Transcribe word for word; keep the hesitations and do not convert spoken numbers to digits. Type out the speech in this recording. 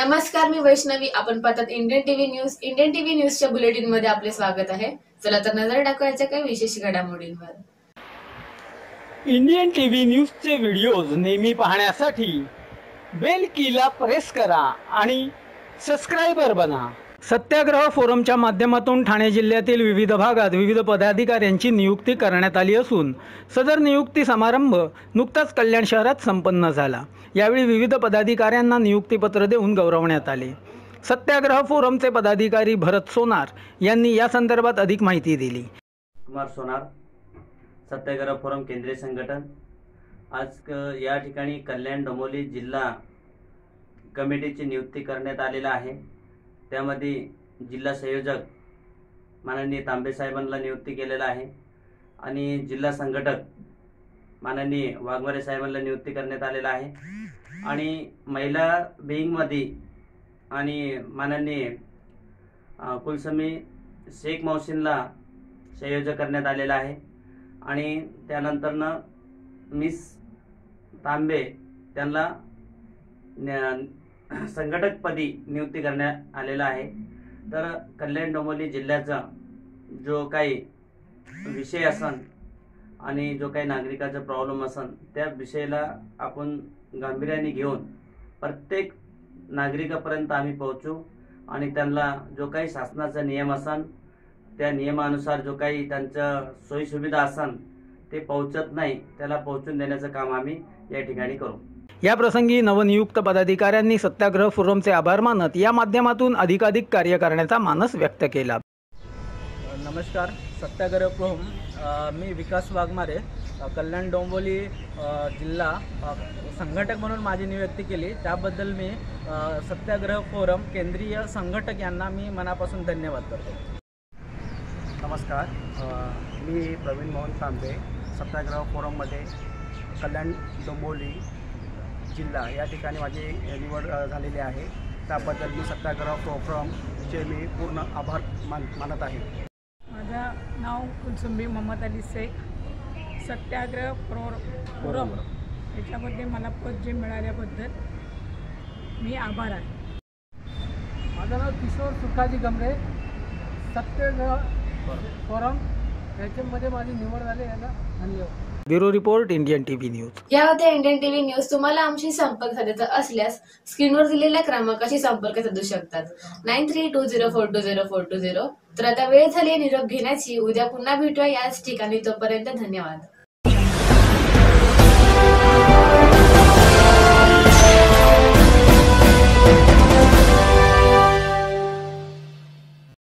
नमस्कार, मी वैष्णवी. आपण पाहतात Indian TV news. Indian TV न्यूजच्या बुलेटिन मध्ये आपले स्वागत आहे. चला तर नजर टाकूयाच्या काही विशेष घडामोडींवर. इंडियन टीव्ही न्यूजचे व्हिडिओज नेहमी पाहण्यासाठी बेल कीला प्रेस करा आणि सबस्क्राइबर बना. सत्याग्रह फोरमच्या माध्यमातून ठाणे जिल्ह्यातील विविध भागात विविध पदाधिकाऱ्यांची नियुक्ती करण्यात आली असून सदर नियुक्ती समारंभ नुकताच कल्याण शहरात संपन्न झाला. यावेळी विविध पदाधिकाऱ्यांना नियुक्तीपत्र देऊन गौरवण्यात आले. सत्याग्रह फोरमचे पदाधिकारी भरत सोनार यांनी या संदर्भात अधिक माहिती दिली. कुमार सोनार, सत्याग्रह फोरम केंद्रीय संघटन. आज या ठिकाणी कल्याण डोंबिवली जिल्हा कमिटीची नियुक्ती करण्यात आलेला आहे. त्यामध्ये जिल्हा संयोजक माननीय तांबे साहेबांना नियुक्ती केलेला आहे आणि जिल्हा संघटक माननीय वाघमारे साहेबांना नियुक्ती करण्यात आलेला आहे आणि महिला विंगमध्ये आणि माननीय कुलसमी शेख मौसिनला संयोजक करण्यात आलेला आहे आणि त्यानंतरनं मिस तांबे त्यांना संघटकपदी नियुक्ती करण्यात आलेला आहे. तर कल्याण डोंबिवली जिल्ह्याचा जो काही विषय असन आणि जो काही नागरिकाचा प्रॉब्लेम असन त्या विषयाला आपण गांभीर्याने घेऊन प्रत्येक नागरिकापर्यंत आम्ही पोहोचू आणि त्यांना जो काही शासनाचा नियम असन त्या नियमानुसार जो काही त्यांच्या सोयीसुविधा असन ते पोहोचत नाही त्याला पोहोचून देण्याचं काम आम्ही या ठिकाणी करू. या प्रसंगी नवनियुक्त पदाधिकाऱ्यांनी सत्याग्रह फोरमचे आभार मानत या माध्यमातून अधिकाधिक कार्य करण्याचा मानस व्यक्त केला. नमस्कार, सत्याग्रह फोरम. मी विकास वाघमारे, कल्याण डोंबिवली जिल्हा संघटक म्हणून माझी नियुक्ती केली त्याबद्दल मी सत्याग्रह फोरम केंद्रीय संघटक यांना मी मनापासून धन्यवाद करतो. नमस्कार, मी प्रवीण मोहन तांबे, सत्याग्रह फोरममध्ये कल्याण डोंबिवली जिल्हा या ठिकाणी माझी निवड झालेली आहे. त्याबद्दल मी सत्याग्रह फोरमचे मी पूर्ण आभार मान मानत आहे. माझं नाव कुलसुंबी मोहम्मद अली शेख. सत्याग्रह फोरम याच्यामध्ये मला पद जे मिळाल्याबद्दल मी आभार आहे. माझं नाव किशोर सुखाजी गमरे. सत्याग्रह फोरम याच्यामध्ये माझी निवड झाली याला धन्यवाद. Bureau report, Indian TV news. या होत्या इंडियन टीव्ही न्यूज. तुम्हाला आमची संपर्क साधायचा असल्यास स्क्रीनवर दिलेल्या क्रमांकाशी संपर्क साधू शकतात. Nine three two zero four two zero four two zero. तर आता वेळ झाली निरोप घेण्याची. उद्या पुन्हा भेटूया याच ठिकाणी. तोपर्यंत धन्यवाद.